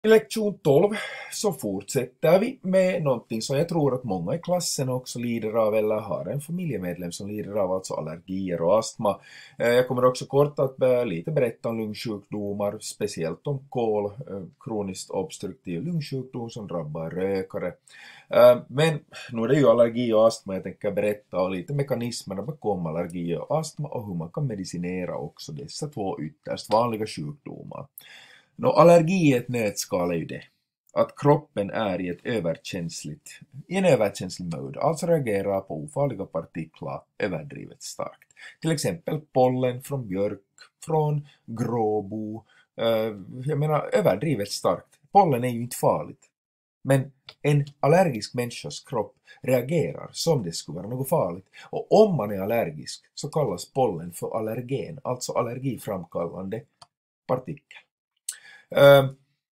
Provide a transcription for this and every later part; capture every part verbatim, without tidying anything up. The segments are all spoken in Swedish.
I lektion tolv så fortsätter vi med någonting som jag tror att många i klassen också lider av eller har en familjemedlem som lider av, alltså allergier och astma. Eh, Jag kommer också kort att be- lite berätta om lungsjukdomar, speciellt om kol, eh, kroniskt obstruktiv lungsjukdom som drabbar rökare. Eh, Men nu är det ju allergi och astma jag tänker berätta, och lite mekanismerna bakom allergi och astma och hur man kan medicinera också dessa två ytterst vanliga sjukdomar. Nå, allergi i ett nötskal är ju det. Att kroppen är i ett överkänsligt, i en överkänslig mode, alltså reagerar på ofarliga partiklar överdrivet starkt. Till exempel pollen från björk, från gråbo, eh, jag menar överdrivet starkt. Pollen är ju inte farligt. Men en allergisk människas kropp reagerar som det skulle vara något farligt. Och om man är allergisk så kallas pollen för allergen, alltså allergiframkallande partikel. Uh,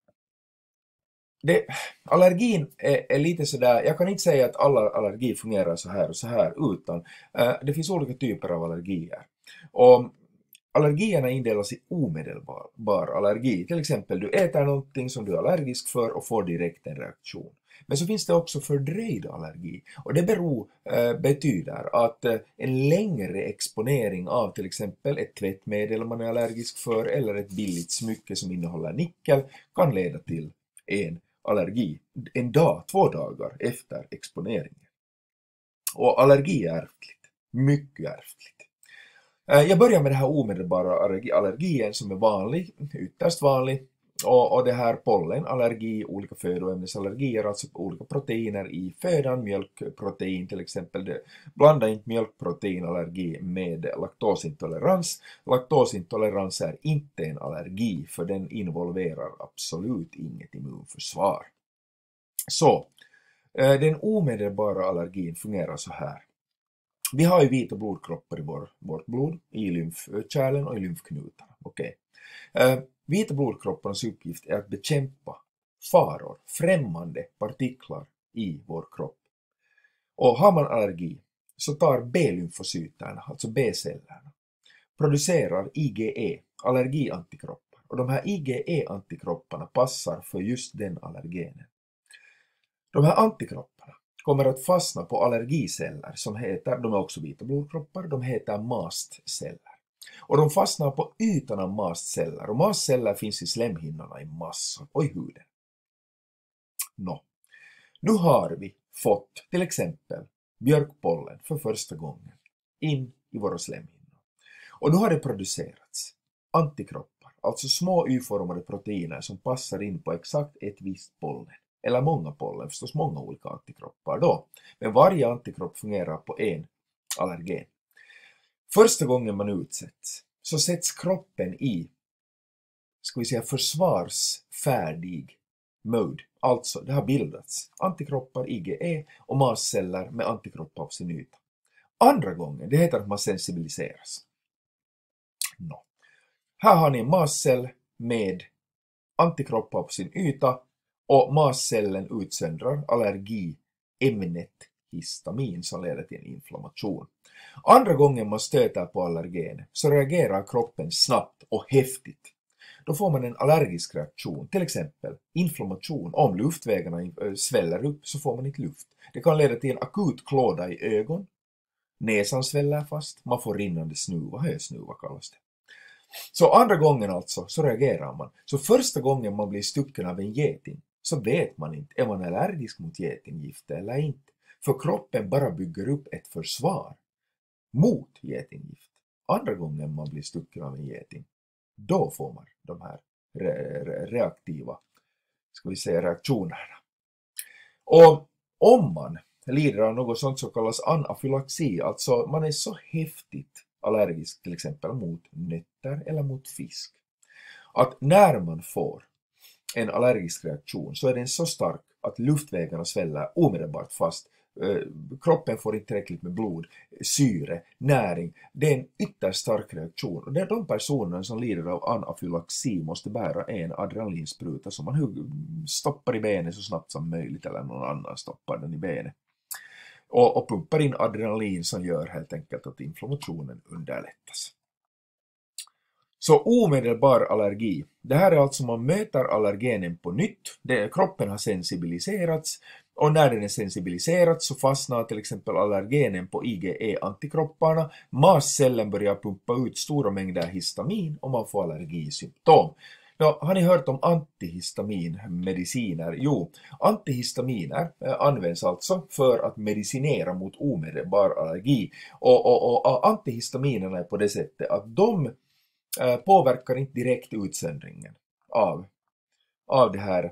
det, allergin är, är lite sådär, jag kan inte säga att alla allergi fungerar så här och så här, utan uh, det finns olika typer av allergier. Och allergierna indelas i omedelbar allergi. Till exempel du äter någonting som du är allergisk för och får direkt en reaktion. Men så finns det också fördröjd allergi, och det beror, eh, betyder att eh, en längre exponering av till exempel ett tvättmedel man är allergisk för eller ett billigt smycke som innehåller nickel kan leda till en allergi en dag, två dagar efter exponeringen. Och allergi är ärftligt, mycket ärftligt. Jag börjar med det här omedelbara allergien som är vanlig, ytterst vanlig. Och, och det här pollenallergi, olika födoämnesallergier, alltså olika proteiner i födan, mjölkprotein till exempel. Det, blanda inte mjölkproteinallergi med laktosintolerans. Laktosintolerans är inte en allergi, för den involverar absolut inget immunförsvar. Så, den omedelbara allergin fungerar så här. Vi har ju vita blodkroppar i vår, vårt blod, i lymfkärlen och i lymfknutarna. Okay. Eh, vita blodkropparnas uppgift är att bekämpa faror, främmande partiklar i vår kropp. Och har man allergi så tar B-lymfocyterna, alltså B-cellerna, producerar I G E, allergiantikroppar. Och de här I G E-antikropparna passar för just den allergenen. De här antikropparna kommer att fastna på allergiceller som heter, de är också vita blodkroppar, de heter mastceller. Och de fastnar på ytan av mastceller, och mastceller finns i slemhinnorna i massor och i huden. Nå, nu har vi fått till exempel björkpollen för första gången in i våra slemhinnor. Och nu har det producerats antikroppar, alltså små y-formade proteiner som passar in på exakt ett visst pollen. Eller många pollen, förstås många olika antikroppar då. Men varje antikropp fungerar på en allergen. Första gången man utsätts så sätts kroppen i, ska vi säga, försvarsfärdig mode. Alltså, det har bildats antikroppar, I G E och mastceller med antikroppar på sin yta. Andra gången, det heter att man sensibiliseras. No. Här har ni en mastcell med antikroppar på sin yta, och mastcellen utsöndrar allergiämnet histamin som leder till en inflammation. Andra gången man stöter på allergen så reagerar kroppen snabbt och häftigt. Då får man en allergisk reaktion, till exempel inflammation. Om luftvägarna sväller upp så får man inte luft. Det kan leda till en akut klåda i ögon, näsan sväller fast, man får rinnande snuva, hösnuva kallas det. Så andra gången alltså så reagerar man. Så första gången man blir stucken av en geting så vet man inte, är man allergisk mot getinggift eller inte. För kroppen bara bygger upp ett försvar mot getinggift. Andra gången man blir stucken av en geting, då får man de här re- re- reaktiva, ska vi säga, reaktionerna. Och om man lider av något sånt som kallas anafylaxi, alltså man är så häftigt allergisk till exempel mot nötter eller mot fisk, att när man får en allergisk reaktion så är den så stark att luftvägarna sväller omedelbart fast. Kroppen får inte tillräckligt med blod, syre, näring. Det är en ytterst stark reaktion. Och det är de personer som lider av anafylaxi måste bära en adrenalinspruta som man stoppar i benet så snabbt som möjligt, eller någon annan stoppar den i benet. Och, och pumpar in adrenalin som gör helt enkelt att inflammationen underlättas. Så omedelbar allergi. Det här är alltså man möter allergenen på nytt. Det, kroppen har sensibiliserats. Och när den är sensibiliserad så fastnar till exempel allergenen på I G E-antikropparna. Mastcellen börjar pumpa ut stora mängder histamin och man får allergisymptom. Ja, har ni hört om antihistaminmediciner? Jo, antihistaminer eh, används alltså för att medicinera mot omedelbar allergi. Och, och, och antihistaminerna är på det sättet att de eh, påverkar inte direkt utsöndringen av, av det här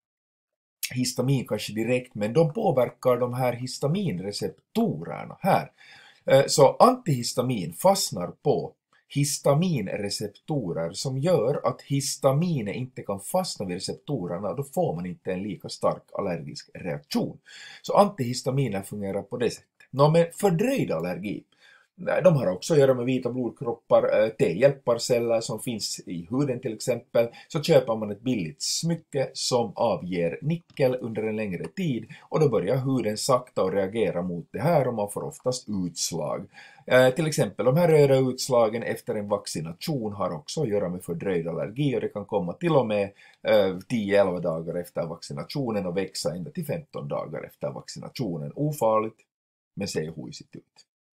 histamin kanske direkt, men de påverkar de här histaminreceptorerna här. Så antihistamin fastnar på histaminreceptorer som gör att histaminet inte kan fastna vid receptorerna, då får man inte en lika stark allergisk reaktion. Så antihistaminer fungerar på det sättet. Nå, men fördröjd allergi, de har också att göra med vita blodkroppar, T-hjälparceller som finns i huden till exempel. Så köper man ett billigt smycke som avger nickel under en längre tid och då börjar huden sakta att reagera mot det här och man får oftast utslag. Eh, till exempel de här röda utslagen efter en vaccination har också att göra med fördröjd allergi och det kan komma till och med eh, tio till elva dagar efter vaccinationen och växa ända till femton dagar efter vaccinationen. Ofarligt, men ser hojsigt ut.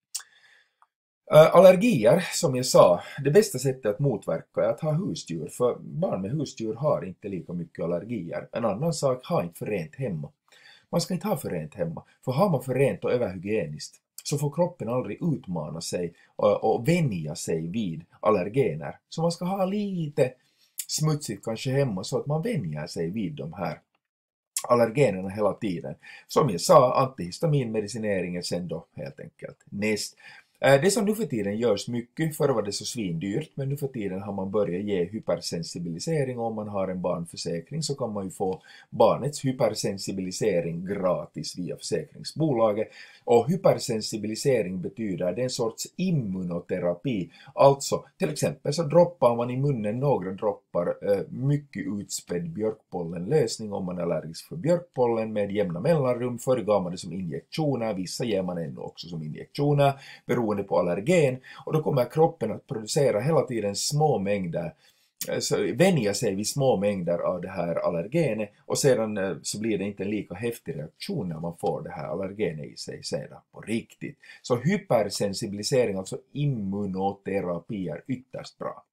Uh, allergier, som jag sa, det bästa sättet att motverka är att ha husdjur, för barn med husdjur har inte lika mycket allergier. En annan sak, ha inte för rent hemma. Man ska inte ha för rent hemma, för har man för rent och överhygieniskt så får kroppen aldrig utmana sig och, och vänja sig vid allergener. Så man ska ha lite smutsigt kanske hemma så att man vänjer sig vid de här allergenerna hela tiden. Som jag sa, antihistaminmedicinering är sen då helt enkelt näst. Det som nu för tiden görs mycket, förr var det så svindyrt, men nu för tiden har man börjat ge hypersensibilisering. Om man har en barnförsäkring så kan man ju få barnets hypersensibilisering gratis via försäkringsbolaget. Och hypersensibilisering betyder det är en sorts immunoterapi. Alltså, till exempel så droppar man i munnen några droppar eh, mycket utspädd björkpollenlösning om man är allergisk för björkpollen med jämna mellanrum. Förr gav man det som injektioner, vissa ger man ännu också som injektioner beroende på allergen, och då kommer kroppen att producera hela tiden små mängder, så vänja sig vid små mängder av det här allergenet och sedan så blir det inte en lika häftig reaktion när man får det här allergenet i sig sedan på riktigt. Så hypersensibilisering, alltså immunoterapi, är ytterst bra.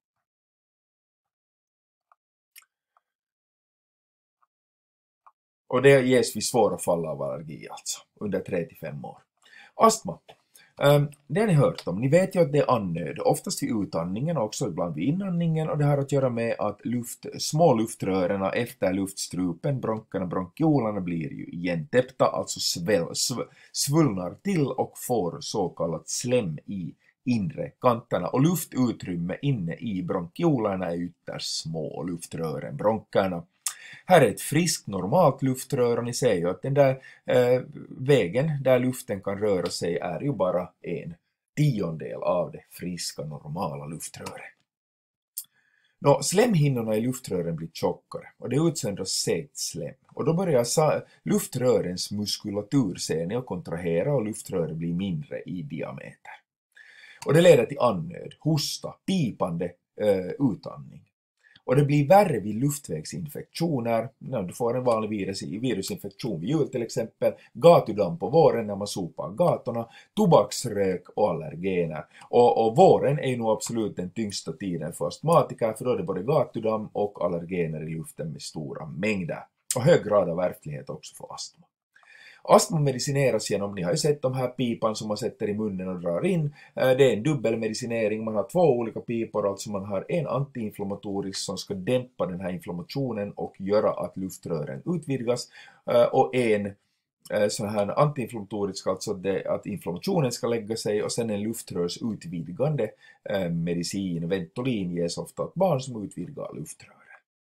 Och det ges vid svåra fall av allergi alltså, under tre till fem år. Astma. Um, det har ni hört om. Ni vet ju att det är andnöd, oftast vid utandningen och också ibland vid inandningen, och det har att göra med att luft, små luftrören efter luftstrupen, bronkarna, bronkiolerna blir ju igentäppta, alltså sväll, sv, svullnar till och får så kallat slem i inre kanterna, och luftutrymme inne i bronkiolerna är ytterst små luftrören, bronkarna. Här är ett friskt normalt luftrör och ni ser ju att den där eh, vägen där luften kan röra sig är ju bara en tiondel av det friska normala luftröret. Nå, slemhinnorna i luftrören blir tjockare och det utsöndras segt slem. Och då börjar luftrörens muskulatur ser ni att kontrahera och luftröret blir mindre i diameter. Och det leder till andnöd, hosta, pipande eh, utandning. Och det blir värre vid luftvägsinfektioner, när du får en vanlig virus, virusinfektion vid jul till exempel, gatudamm på våren när man sopar gatorna, tobaksrök och allergener. Och, och våren är ju nog absolut den tyngsta tiden för astmatiker, för då är det både gatudamm och allergener i luften med stora mängder. Och hög grad av ärftlighet också för astma. Astma medicineras genom, ni har ju sett de här pipan som man sätter i munnen och drar in. Det är en dubbelmedicinering, man har två olika pipor, alltså man har en antiinflammatorisk som ska dämpa den här inflammationen och göra att luftrören utvidgas, och en sån här antiinflammatorisk, alltså det, att inflammationen ska lägga sig, och sen en luftrörsutvidgande medicin, Ventolin, ges ofta åt barn som utvidgar luftrören.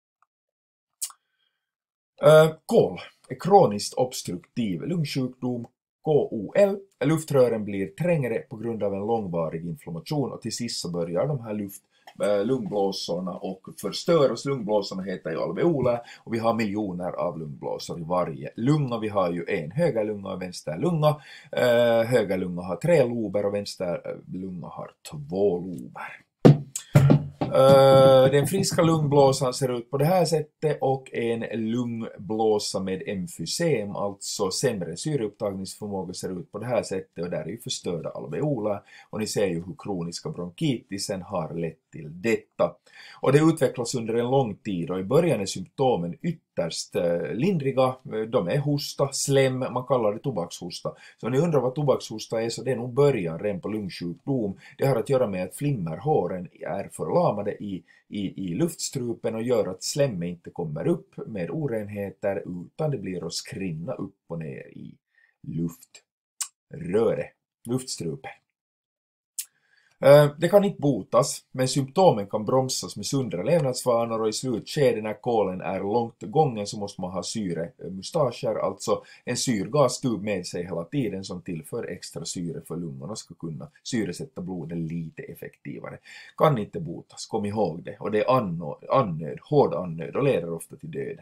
Kol är kroniskt obstruktiv lungsjukdom, K O L. Luftrören blir trängre på grund av en långvarig inflammation och till sist så börjar de här luft, äh, lungblåsorna och förstöras. Lungblåsorna heter ju alveoler och vi har miljoner av lungblåsor i varje lunga. Vi har ju en höger lunga och vänster lunga. Äh, höger lunga har tre lober och vänster lunga har två lober. Uh, den friska lungblåsan ser ut på det här sättet och en lungblåsa med emfysem, alltså sämre syreupptagningsförmåga, ser ut på det här sättet och där är ju förstörda alveoler och ni ser ju hur kroniska bronkitisen har lett till detta. Och det utvecklas under en lång tid och i början är symptomen ytterst uh, lindriga. De är hosta, slem, man kallar det tobakshosta. Så om ni undrar vad tobakshosta är så det är nog början redan på lungsjukdom. Det har att göra med att flimmerhåren är förlamade i, i, i luftstrupen och gör att slemmet inte kommer upp med orenheter utan det blir att skrinna upp och ner i luftröret, luftstrupen. Det kan inte botas, men symptomen kan bromsas med sundra levnadsvanor och i slutskedet när kolen är långt gången så måste man ha syremustascher, alltså en syrgastub med sig hela tiden som tillför extra syre för lungorna ska kunna syresätta blodet lite effektivare. Kan inte botas, kom ihåg det, och det är annöd, hård annöd och leder ofta till döden.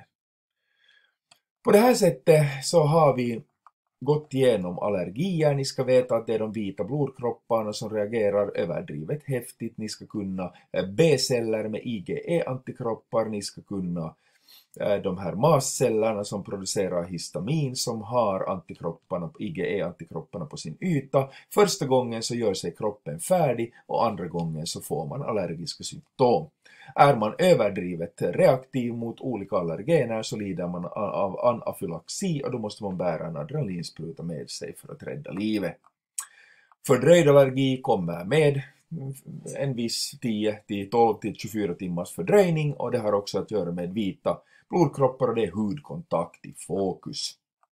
På det här sättet så har vi gått igenom allergier. Ni ska veta att det är de vita blodkropparna som reagerar överdrivet häftigt. Ni ska kunna B-celler med I G E-antikroppar. Ni ska kunna de här mastcellerna som producerar histamin som har antikropparna, I G E-antikropparna på sin yta. Första gången så gör sig kroppen färdig och andra gången så får man allergiska symptom. Är man överdrivet reaktiv mot olika allergener så lider man av anafylaxi och då måste man bära en adrenalinspruta med sig för att rädda livet. Fördröjd allergi kommer med en viss tio till tolv till tjugofyra timmars fördröjning och det har också att göra med vita blodkroppar och det är hudkontakt i fokus.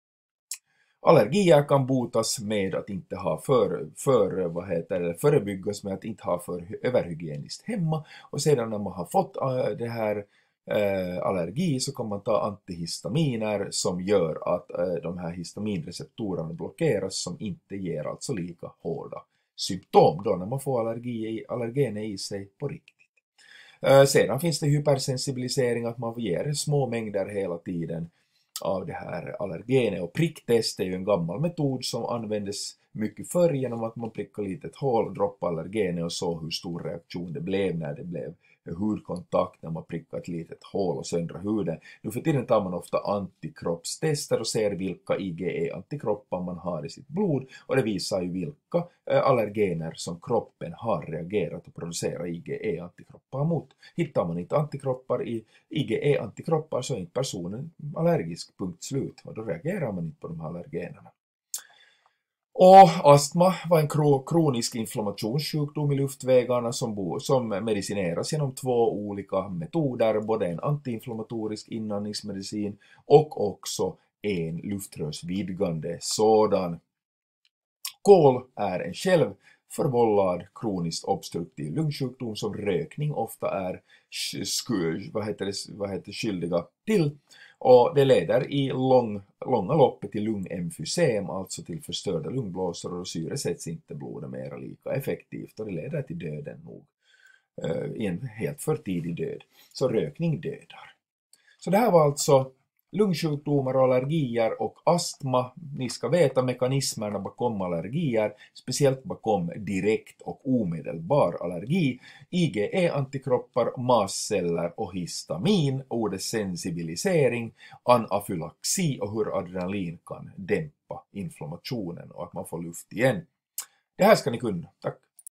Allergier kan botas med att inte ha för, för vad heter det, förebyggas med att inte ha för överhygieniskt hemma och sedan när man har fått äh, det här äh, allergi så kan man ta antihistaminer som gör att äh, de här histaminreceptorerna blockeras som inte ger alltså lika hårda symptom då när man får allergi, allergener i sig på riktigt. Äh, sedan finns det hypersensibilisering, att man ger små mängder hela tiden av det här allergenet och pricktest är ju en gammal metod som användes mycket förr genom att man prickar lite ett hål, droppar allergenet och så hur stor reaktion det blev när det blev hudkontakt när man prickar ett litet hål och söndrar huden. Nu för tiden tar man ofta antikroppstester och ser vilka I G E-antikroppar man har i sitt blod och det visar ju vilka allergener som kroppen har reagerat och producerat I G E-antikroppar mot. Hittar man inte antikroppar i I G E-antikroppar så är inte personen allergisk, punkt slut, och då reagerar man inte på de här allergenerna. Och astma var en kronisk inflammationssjukdom i luftvägarna som, som medicineras genom två olika metoder, både en antiinflammatorisk inandningsmedicin och också en luftrörsvidgande sådan. Kol är en självförvållad kroniskt obstruktiv lungsjukdom som rökning ofta är vad heter det, vad heter skyldiga till. Och det leder i lång, långa loppet till lungemfysem, alltså till förstörda lungblåsor och syresätts inte blodet mera lika effektivt och det leder till döden nog, uh, i en helt för tidig död. Så rökning dödar. Så det här var alltså lungsjukdomar och allergier och astma. Ni ska veta mekanismerna bakom allergier, speciellt bakom direkt och omedelbar allergi. I G E-antikroppar, mastceller och histamin, ordet sensibilisering, anafylaxi och hur adrenalin kan dämpa inflammationen och att man får luft igen. Det här ska ni kunna. Tack!